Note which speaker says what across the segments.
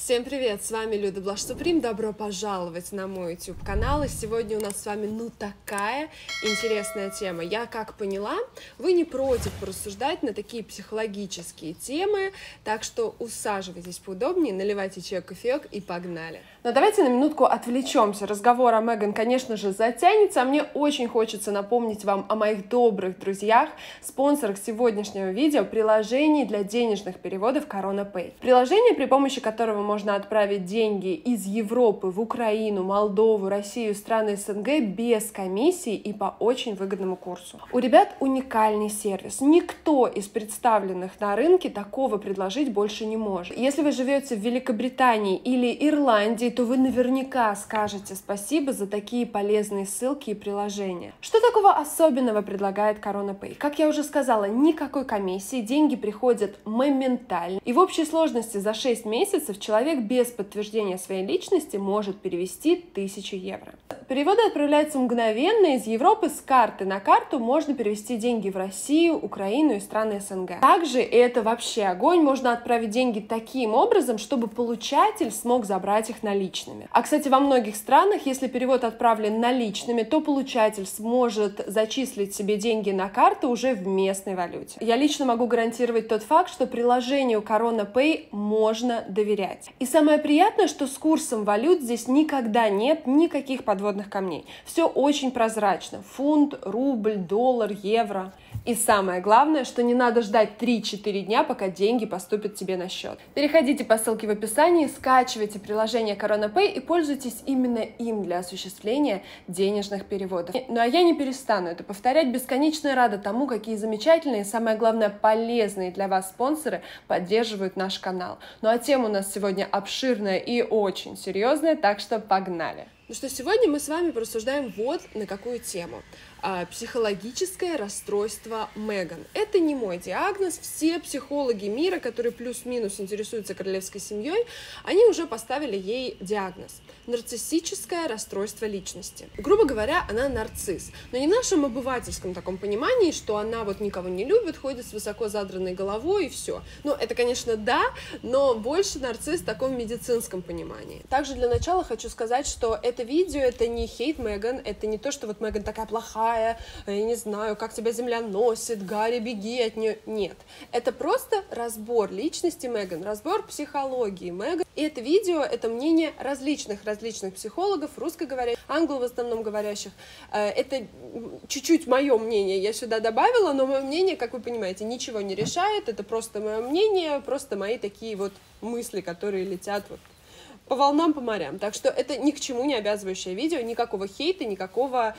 Speaker 1: Всем привет, с вами Люда Блаш Суприм, добро пожаловать на мой YouTube канал, и сегодня у нас с вами такая интересная тема. Я как поняла, вы не против порассуждать на такие психологические темы, так что усаживайтесь поудобнее, наливайте чай, кофеек и погнали. Но давайте на минутку отвлечемся. Разговор о Меган, конечно же, затянется, а мне очень хочется напомнить вам о моих добрых друзьях, спонсорах сегодняшнего видео, приложении для денежных переводов Corona Pay. Приложение, при помощи которого можно отправить деньги из Европы в Украину, Молдову, Россию, страны СНГ без комиссии и по очень выгодному курсу. У ребят уникальный сервис. Никто из представленных на рынке такого предложить больше не может. Если вы живете в Великобритании или Ирландии, то вы наверняка скажете спасибо за такие полезные ссылки и приложения. Что такого особенного предлагает Corona Pay? Как я уже сказала, никакой комиссии, деньги приходят моментально. И в общей сложности за 6 месяцев человек без подтверждения своей личности может перевести 1000 евро. Переводы отправляются мгновенно из Европы с карты на карту, можно перевести деньги в Россию, Украину и страны СНГ. Также, и это вообще огонь, можно отправить деньги таким образом, чтобы получатель смог забрать их наличными. А, кстати, во многих странах, если перевод отправлен наличными, то получатель сможет зачислить себе деньги на карту уже в местной валюте. Я лично могу гарантировать тот факт, что приложению Corona Pay можно доверять. И самое приятное, что с курсом валют здесь никогда нет никаких подводных камней. Все очень прозрачно. Фунт, рубль, доллар, евро. И самое главное, что не надо ждать 3-4 дня, пока деньги поступят тебе на счет. Переходите по ссылке в описании, скачивайте приложение Corona Pay и пользуйтесь именно им для осуществления денежных переводов. Ну а я не перестану это повторять, бесконечно рада тому, какие замечательные и, самое главное, полезные для вас спонсоры поддерживают наш канал. Ну а тема у нас сегодня обширная и очень серьезная, так что погнали! Ну что, сегодня мы с вами порассуждаем вот на какую тему. Психологическое расстройство Меган. Это не мой диагноз. Все психологи мира, которые плюс-минус интересуются королевской семьей, они уже поставили ей диагноз. Нарциссическое расстройство личности. Грубо говоря, она нарцисс. Но не в нашем обывательском таком понимании, что она вот никого не любит, ходит с высоко задранной головой и все. Ну, это, конечно, да, но больше нарцисс в таком медицинском понимании. Также для начала хочу сказать, что это видео, это не хейт Меган, это не то, что вот Меган такая плохая, я не знаю, как тебя земля носит, Гарри, беги от нее. Нет. Это просто разбор личности Меган, разбор психологии Меган. И это видео, это мнение различных психологов, русскоговорящих, англо в основном говорящих. Это чуть-чуть мое мнение я сюда добавила, но мое мнение, как вы понимаете, ничего не решает. Это просто мое мнение, просто мои такие вот мысли, которые летят вот по волнам, по морям. Так что это ни к чему не обязывающее видео, никакого хейта, никакого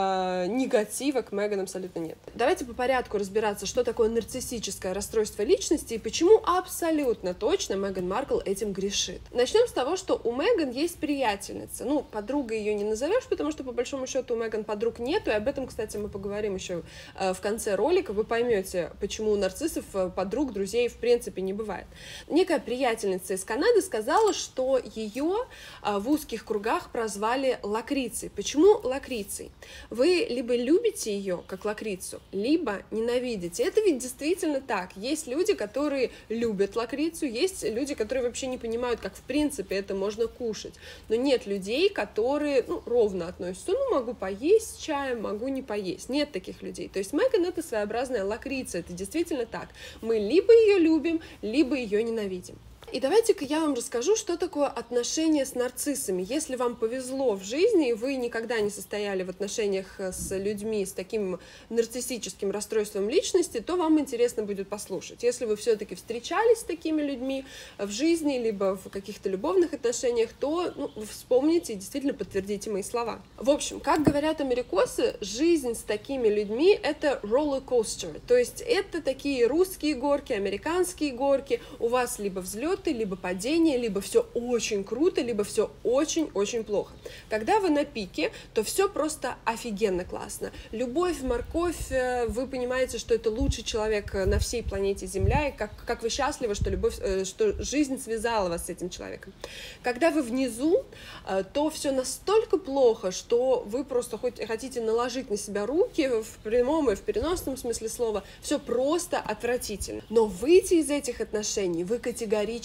Speaker 1: негатива к Меган абсолютно нет. Давайте по порядку разбираться, что такое нарциссическое расстройство личности и почему абсолютно точно Меган Маркл этим грешит. Начнем с того, что у Меган есть приятельница. Ну, подругой ее не назовешь, потому что по большому счету у Меган подруг нету, и об этом, кстати, мы поговорим еще в конце ролика. Вы поймете, почему у нарциссов подруг, друзей в принципе не бывает. Некая приятельница из Канады сказала, что ее в узких кругах прозвали лакрицей. Почему лакрицей? Вы либо любите ее как лакрицу, либо ненавидите. Это ведь действительно так. Есть люди, которые любят лакрицу, есть люди, которые вообще не понимают, как в принципе это можно кушать. Но нет людей, которые ровно относятся. Ну, могу поесть с чаем, могу не поесть. Нет таких людей. То есть Меган — это своеобразная лакрица. Это действительно так. Мы либо ее любим, либо ее ненавидим. И давайте-ка я вам расскажу, что такое отношения с нарциссами. Если вам повезло в жизни, и вы никогда не состояли в отношениях с людьми с таким нарциссическим расстройством личности, то вам интересно будет послушать. Если вы все-таки встречались с такими людьми в жизни, либо в каких-то любовных отношениях, то вы вспомните и действительно подтвердите мои слова. В общем, как говорят америкосы, жизнь с такими людьми — это roller coaster. То есть это такие русские горки, американские горки. У вас либо взлет, либо падение, либо все очень круто, либо все очень-очень плохо. Когда вы на пике, то все просто офигенно классно. Любовь, морковь, вы понимаете, что это лучший человек на всей планете Земля, и как вы счастливы, что жизнь связала вас с этим человеком. Когда вы внизу, то все настолько плохо, что вы просто хотите наложить на себя руки в прямом и в переносном смысле слова. Все просто отвратительно. Но выйти из этих отношений вы категорически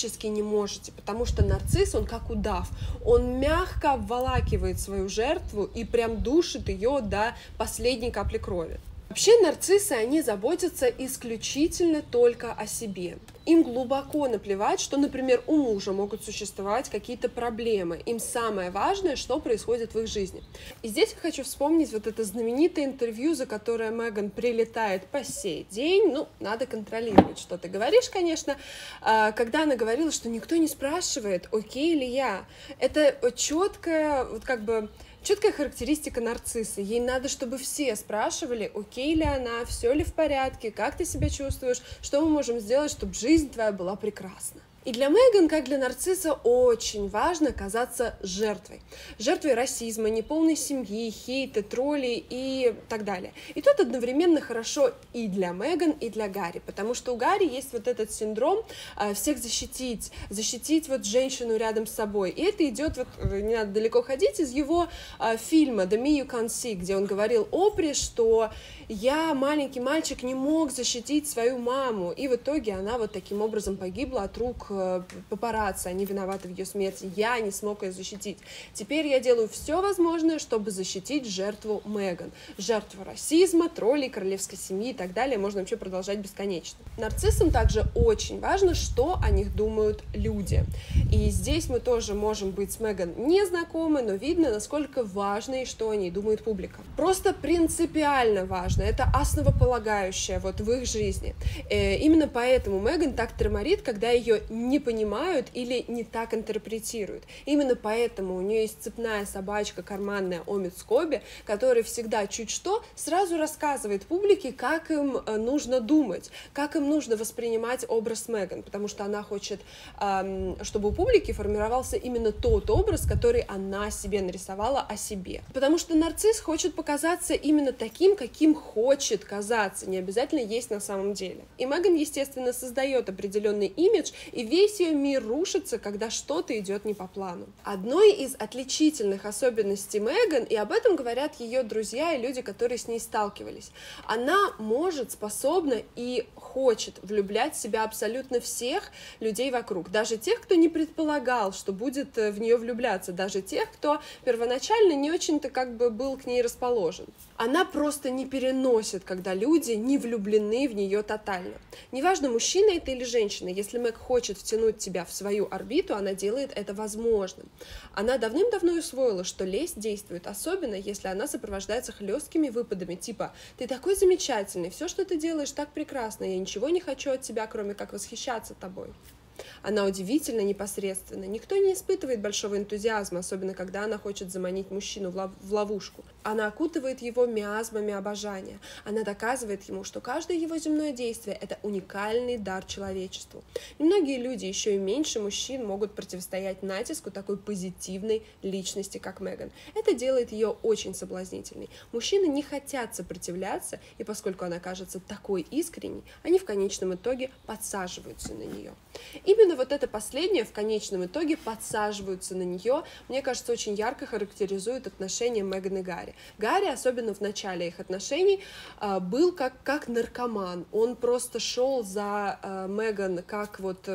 Speaker 1: физически не можете, потому что нарцисс, он как удав, он мягко обволакивает свою жертву и прям душит ее до последней капли крови. Вообще нарциссы, они заботятся исключительно только о себе. Им глубоко наплевать, что, например, у мужа могут существовать какие-то проблемы. Им самое важное, что происходит в их жизни. И здесь я хочу вспомнить вот это знаменитое интервью, за которое Меган прилетает по сей день. Ну, надо контролировать, что ты говоришь, конечно. Когда она говорила, что никто не спрашивает, окей ли я. Это четкая, вот как бы... Четкая характеристика нарцисса. Ей надо, чтобы все спрашивали, окей ли она, все ли в порядке, как ты себя чувствуешь, что мы можем сделать, чтобы жизнь твоя была прекрасна. И для Меган, как для нарцисса, очень важно казаться жертвой. Жертвой расизма, неполной семьи, хейта, троллей и так далее. И тут одновременно хорошо и для Меган, и для Гарри, потому что у Гарри есть вот этот синдром всех защитить вот женщину рядом с собой. И это идет, вот не надо далеко ходить, из его фильма «The Me You Can't See», где он говорил Опре, что я, маленький мальчик, не мог защитить свою маму, и в итоге она вот таким образом погибла от рук папарацци, они виноваты в ее смерти, я не смог ее защитить. Теперь я делаю все возможное, чтобы защитить жертву Меган, жертву расизма, троллей, королевской семьи и так далее, можно вообще продолжать бесконечно. Нарциссам также очень важно, что о них думают люди, и здесь мы тоже можем быть с Меган не знакомы, но видно, насколько важно и что о ней думает публика. Просто принципиально важно, это основополагающее вот в их жизни. Именно поэтому Меган так треморит, когда ее не понимают или не так интерпретируют. Именно поэтому у нее есть цепная собачка карманная Омид Скоби, которая всегда чуть что сразу рассказывает публике, как им нужно думать, как им нужно воспринимать образ Меган, потому что она хочет, чтобы у публики формировался именно тот образ, который она себе нарисовала о себе. Потому что нарцисс хочет показаться именно таким, каким хочет казаться, не обязательно есть на самом деле. И Меган, естественно, создает определенный имидж, и весь ее мир рушится, когда что-то идет не по плану. Одной из отличительных особенностей Меган, и об этом говорят ее друзья и люди, которые с ней сталкивались, она может, способна и хочет влюблять в себя абсолютно всех людей вокруг, даже тех, кто не предполагал, что будет в нее влюбляться, даже тех, кто первоначально не очень-то как бы был к ней расположен. Она просто не переносит, когда люди не влюблены в нее тотально. Неважно, мужчина это или женщина, если Мэг хочет втянуть тебя в свою орбиту, она делает это возможным. Она давным-давно усвоила, что лесть действует, особенно если она сопровождается хлесткими выпадами, типа «ты такой замечательный, все, что ты делаешь, так прекрасно, я ничего не хочу от тебя, кроме как восхищаться тобой». Она удивительно непосредственна. Никто не испытывает большого энтузиазма, особенно когда она хочет заманить мужчину в ловушку. Она окутывает его миазмами обожания. Она доказывает ему, что каждое его земное действие – это уникальный дар человечеству. И многие люди, еще и меньше мужчин, могут противостоять натиску такой позитивной личности, как Меган. Это делает ее очень соблазнительной. Мужчины не хотят сопротивляться, и поскольку она кажется такой искренней, они в конечном итоге подсаживаются на нее. Именно вот это последнее в конечном итоге подсаживаются на нее, мне кажется, очень ярко характеризует отношения Меган и Гарри. Гарри, особенно в начале их отношений, был как наркоман. Он просто шел за Меган как вот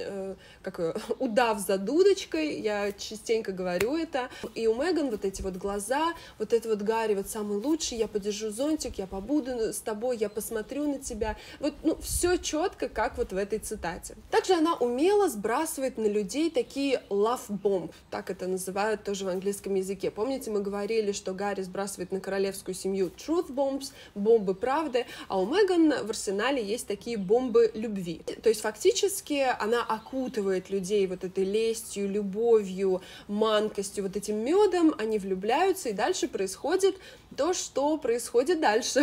Speaker 1: как удав за дудочкой, я частенько говорю это. И у Меган вот эти вот глаза, вот это вот Гарри вот самый лучший, я подержу зонтик, я побуду с тобой, я посмотрю на тебя. Вот, ну, все четко, как вот в этой цитате. Также она умело сбрасывает на людей такие love bomb, так это называют тоже в английском языке. Помните, мы говорили, что Гарри сбрасывает на королевскую семью truth bombs, бомбы правды, а у Меган в арсенале есть такие бомбы любви. То есть фактически она окутывает людей вот этой лестью, любовью, манкостью, вот этим медом, они влюбляются, и дальше происходит то, что происходит дальше.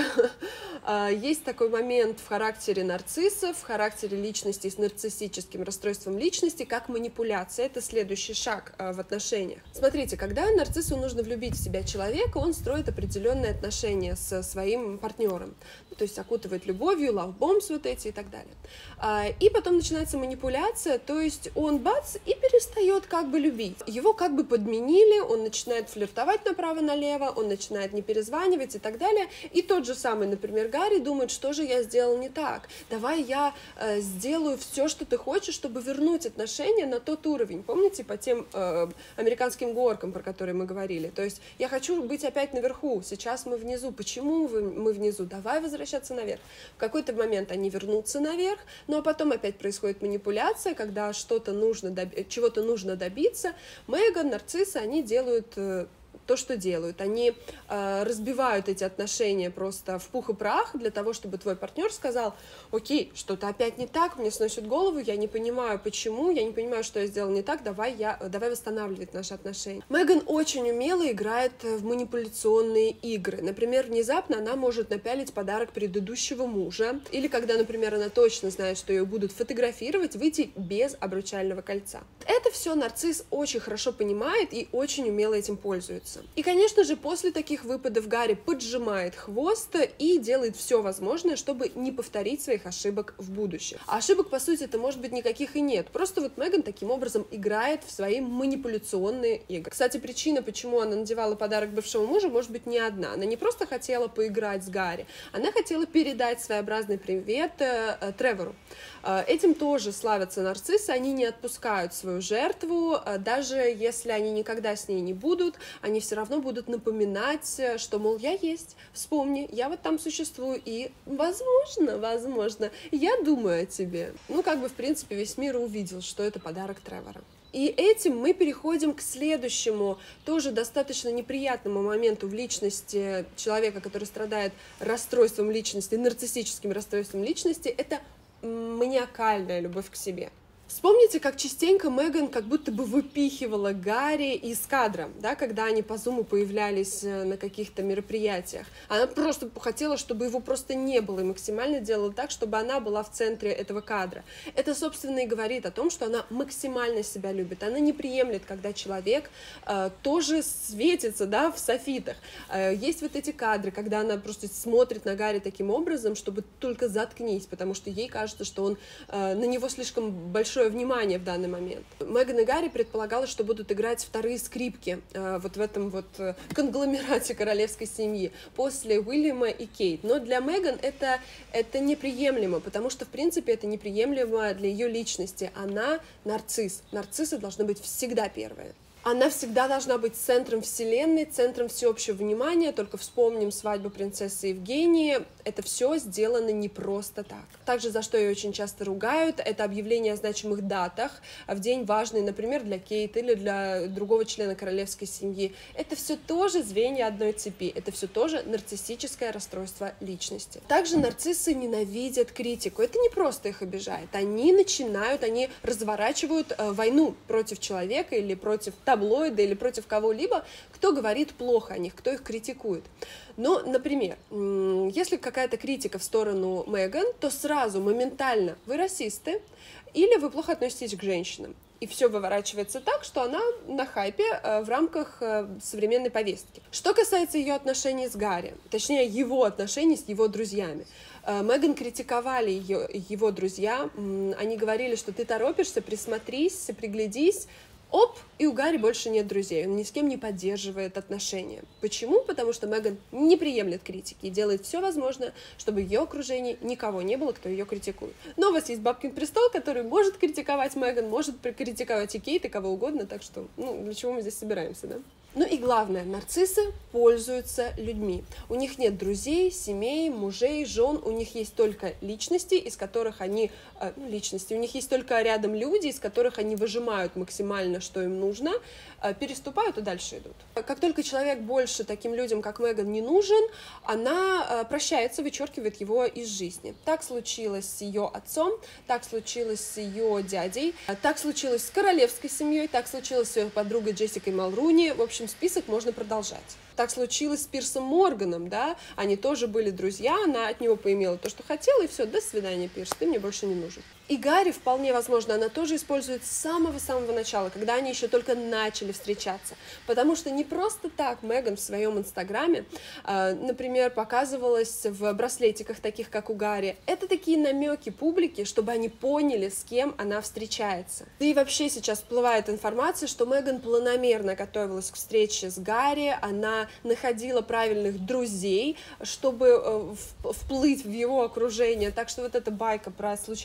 Speaker 1: Есть такой момент в характере нарциссов, в характере личности с нарциссическим расстройством личности, как манипуляция. Это следующий шаг в отношениях. Смотрите, когда нарциссу нужно влюбить в себя человека, он строит определенные отношения со своим партнером. То есть окутывает любовью, love bombs вот эти и так далее. И потом начинается манипуляция, то есть он бац и перестает как бы любить. Его как бы подменили, он начинает флиртовать направо-налево, он начинает не перезванивать и так далее. И тот же самый, например, Гарри думает, что же я сделал не так. Давай я сделаю все, что ты хочешь, чтобы чтобы вернуть отношения на тот уровень, помните, по тем американским горкам, про которые мы говорили, то есть я хочу быть опять наверху, сейчас мы внизу, почему мы внизу, давай возвращаться наверх. В какой-то момент они вернутся наверх, ну а потом опять происходит манипуляция, когда чего-то нужно добиться. Меган, нарциссы, они делают то, что делают. Они разбивают эти отношения просто в пух и прах для того, чтобы твой партнер сказал: окей, что-то опять не так, мне сносит голову, я не понимаю, почему, я не понимаю, что я сделал не так, давай восстанавливать наши отношения. Меган очень умело играет в манипуляционные игры. Например, внезапно она может напялить подарок предыдущего мужа, или когда, например, она точно знает, что ее будут фотографировать, выйти без обручального кольца. Это все нарцисс очень хорошо понимает и очень умело этим пользуется. И, конечно же, после таких выпадов Гарри поджимает хвост и делает все возможное, чтобы не повторить своих ошибок в будущем. А ошибок, по сути, это может быть никаких и нет. Просто вот Меган таким образом играет в свои манипуляционные игры. Кстати, причина, почему она надевала подарок бывшему мужу, может быть не одна. Она не просто хотела поиграть с Гарри, она хотела передать своеобразный привет Тревору. Этим тоже славятся нарциссы, они не отпускают свою жертву, даже если они никогда с ней не будут, они все равно будут напоминать, что, мол, я есть, вспомни, я вот там существую, и, возможно, я думаю о тебе. Ну, как бы, в принципе, весь мир увидел, что это подарок Тревора. И этим мы переходим к следующему, тоже достаточно неприятному моменту в личности человека, который страдает расстройством личности, нарциссическим расстройством личности, это маниакальная любовь к себе. Вспомните, как частенько Меган как будто бы выпихивала Гарри из кадра, да, когда они по зуму появлялись на каких-то мероприятиях. Она просто хотела, чтобы его просто не было, и максимально делала так, чтобы она была в центре этого кадра. Это, собственно, и говорит о том, что она максимально себя любит. Она не приемлет, когда человек тоже светится, да, в софитах. Есть вот эти кадры, когда она просто смотрит на Гарри таким образом, чтобы только заткнись, потому что ей кажется, что он на него слишком большое внимание в данный момент. Меган и Гарри предполагалось, что будут играть вторые скрипки вот в этом вот конгломерате королевской семьи после Уильяма и Кейт. Но для Меган это неприемлемо, потому что, в принципе, это неприемлемо для ее личности. Она нарцисс. Нарциссы должны быть всегда первые. Она всегда должна быть центром вселенной, центром всеобщего внимания. Только вспомним свадьбу принцессы Евгении. Это все сделано не просто так. Также, за что ее очень часто ругают, это объявление о значимых датах в день важный, например, для Кейт или для другого члена королевской семьи. Это все тоже звенья одной цепи. Это все тоже нарциссическое расстройство личности. Также нарциссы ненавидят критику. Это не просто их обижает. Они разворачивают войну против человека или против таблоида или против кого-либо, кто говорит плохо о них, кто их критикует. Но, например, если какая-то критика в сторону Меган, то сразу, моментально, вы расисты или вы плохо относитесь к женщинам. И все выворачивается так, что она на хайпе в рамках современной повестки. Что касается ее отношений с Гарри, точнее его отношений с его друзьями, Меган критиковали его друзья, они говорили, что ты торопишься, присмотрись, приглядись, оп, и у Гарри больше нет друзей, он ни с кем не поддерживает отношения. Почему? Потому что Меган не приемлет критики и делает все возможное, чтобы в ее окружении никого не было, кто ее критикует. Но у вас есть Бабкин престол, который может критиковать Меган, может критиковать и Кейт, и кого угодно, так что, для чего мы здесь собираемся, да? Ну и главное, нарциссы пользуются людьми. У них нет друзей, семей, мужей, жен, у них есть только личности, из которых они... у них есть только рядом люди, из которых они выжимают максимально, что им нужно, переступают и дальше идут. Как только человек больше таким людям, как Меган, не нужен, она прощается, вычеркивает его из жизни. Так случилось с ее отцом, так случилось с ее дядей, так случилось с королевской семьей, так случилось с ее подругой Джессикой Малруни. В общем, список можно продолжать. Так случилось с Пирсом Морганом, да, они тоже были друзья, она от него поимела то, что хотела, и все, до свидания, Пирс, ты мне больше не нужен. И Гарри, вполне возможно, она тоже использует с самого-самого начала, когда они еще только начали встречаться, потому что не просто так Меган в своем инстаграме, например, показывалась в браслетиках, таких как у Гарри. Это такие намеки публике, чтобы они поняли, с кем она встречается. Да и вообще сейчас всплывает информация, что Меган планомерно готовилась к встрече с Гарри, она находила правильных друзей, чтобы вплыть в его окружение, так что вот эта байка про случайную встречу,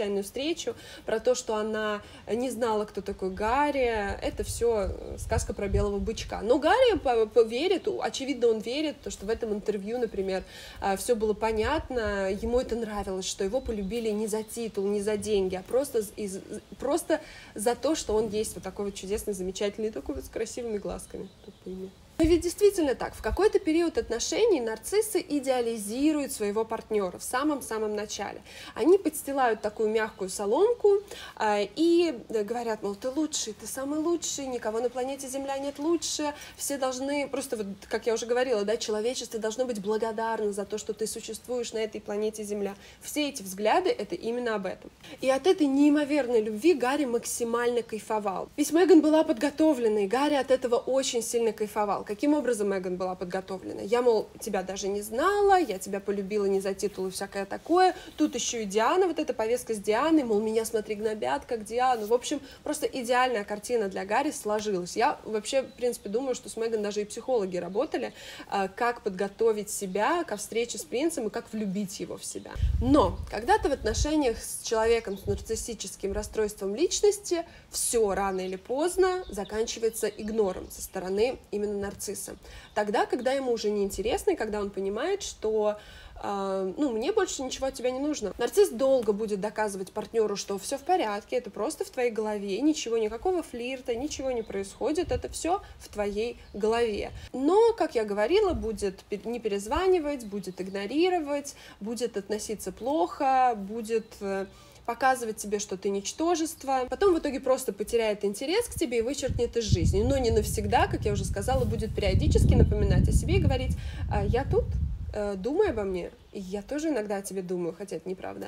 Speaker 1: встречу, про то, что она не знала, кто такой Гарри. Это все сказка про белого бычка. Но Гарри верит, очевидно, он верит, потому что в этом интервью, например, все было понятно, ему это нравилось, что его полюбили не за титул, не за деньги, а просто за то, что он есть вот такой вот чудесный, замечательный, такой вот с красивыми глазками. Но ведь действительно так, в какой-то период отношений нарциссы идеализируют своего партнера в самом-самом начале. Они подстилают такую мягкую соломку и говорят, мол, ты лучший, ты самый лучший, никого на планете Земля нет лучше, все должны, просто вот, как я уже говорила, да, человечество должно быть благодарно за то, что ты существуешь на этой планете Земля. Все эти взгляды — это именно об этом. И от этой неимоверной любви Гарри максимально кайфовал. Ведь Меган была подготовлена, и Гарри от этого очень сильно кайфовал. Каким образом Меган была подготовлена? Я, мол, тебя даже не знала, я тебя полюбила не за титул и всякое такое. Тут еще и Диана, вот эта повестка с Дианой, мол, меня, смотри, гнобят, как Диану. В общем, просто идеальная картина для Гарри сложилась. Я вообще, в принципе, думаю, что с Меган даже и психологи работали, как подготовить себя ко встрече с принцем и как влюбить его в себя. Но когда-то в отношениях с человеком с нарциссическим расстройством личности все рано или поздно заканчивается игнором со стороны именно нарцисса. Тогда, когда ему уже неинтересно, и когда он понимает, что мне больше ничего от тебя не нужно. Нарцисс долго будет доказывать партнеру, что все в порядке, это просто в твоей голове, ничего, никакого флирта, ничего не происходит, это все в твоей голове. Но, как я говорила, будет не перезванивать, будет игнорировать, будет относиться плохо, будет показывать тебе, что ты ничтожество, потом в итоге просто потеряет интерес к тебе и вычеркнет из жизни, но не навсегда, как я уже сказала, будет периодически напоминать о себе и говорить: я тут, думай обо мне, и я тоже иногда о тебе думаю, хотя это неправда,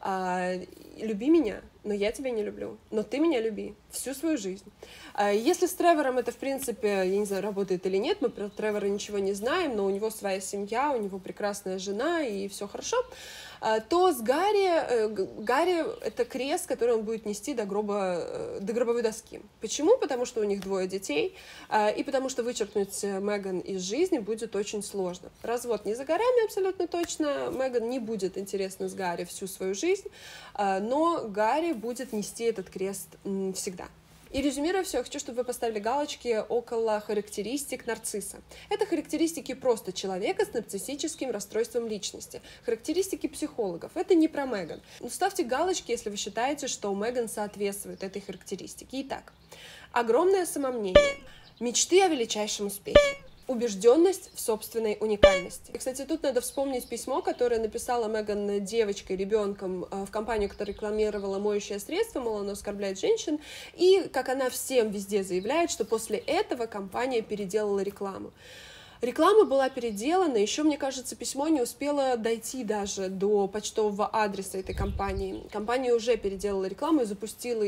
Speaker 1: люби меня, но я тебя не люблю, но ты меня люби всю свою жизнь. Если с Тревором это, в принципе, я не знаю, работает или нет, мы про Тревора ничего не знаем, но у него своя семья, у него прекрасная жена, и все хорошо, то с Гарри это крест, который он будет нести до гробовой доски. Почему? Потому что у них 2 детей, и потому что вычеркнуть Меган из жизни будет очень сложно. Развод не за горами абсолютно точно, Меган не будет интересна с Гарри всю свою жизнь, но Гарри будет нести этот крест всегда. И резюмируя все, я хочу, чтобы вы поставили галочки около характеристик нарцисса. Это характеристики просто человека с нарциссическим расстройством личности, характеристики психологов. Это не про Меган. Но ставьте галочки, если вы считаете, что Меган соответствует этой характеристике. Итак, огромное самомнение, мечты о величайшем успехе, убежденность в собственной уникальности. И, кстати, тут надо вспомнить письмо, которое написала Меган девочкой, ребенком в компанию, которая рекламировала моющее средство, мол, оно оскорбляет женщин, и как она всем везде заявляет, что после этого компания переделала рекламу. Реклама была переделана, еще, мне кажется, письмо не успело дойти даже до почтового адреса этой компании. Компания уже переделала рекламу и запустила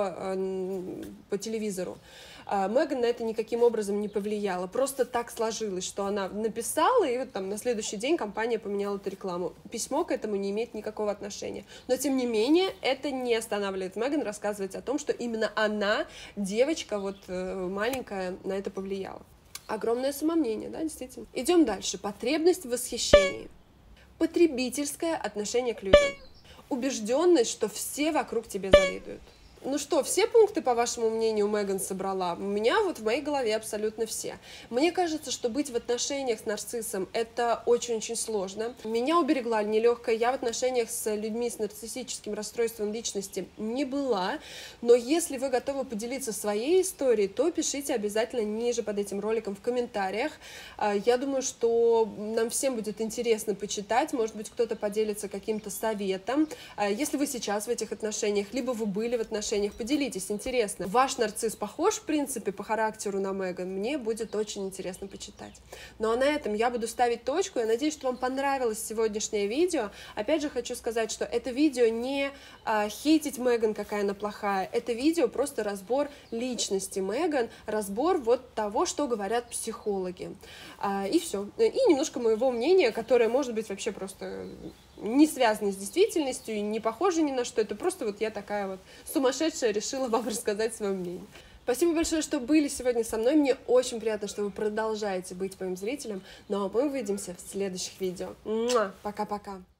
Speaker 1: ее по телевизору. Меган на это никаким образом не повлияла. Просто так сложилось, что она написала, и вот там на следующий день компания поменяла эту рекламу. Письмо к этому не имеет никакого отношения. Но, тем не менее, это не останавливает Меган рассказывать о том, что именно она, девочка вот маленькая, на это повлияла. Огромное самомнение, да, действительно. Идем дальше. Потребность в восхищении. Потребительское отношение к людям. Убежденность, что все вокруг тебе завидуют. Ну что, все пункты, по вашему мнению, Меган собрала? У меня вот в моей голове абсолютно все. Мне кажется, что быть в отношениях с нарциссом — это очень-очень сложно. Меня уберегла нелегкая. Я в отношениях с людьми с нарциссическим расстройством личности не была. Но если вы готовы поделиться своей историей, то пишите обязательно ниже под этим роликом в комментариях. Я думаю, что нам всем будет интересно почитать. Может быть, кто-то поделится каким-то советом. Если вы сейчас в этих отношениях, либо вы были в отношениях, поделитесь, интересно. Ваш нарцисс похож, в принципе, по характеру на Меган? Мне будет очень интересно почитать. Ну а на этом я буду ставить точку. Я надеюсь, что вам понравилось сегодняшнее видео. Опять же, хочу сказать, что это видео не хейтить Меган, какая она плохая. Это видео просто разбор личности Меган, разбор вот того, что говорят психологи. И все. И немножко моего мнения, которое может быть вообще просто не связаны с действительностью и не похожи ни на что. Это просто вот я такая вот сумасшедшая решила вам рассказать свое мнение. Спасибо большое, что были сегодня со мной. Мне очень приятно, что вы продолжаете быть моим зрителем. Ну а мы увидимся в следующих видео. Пока-пока.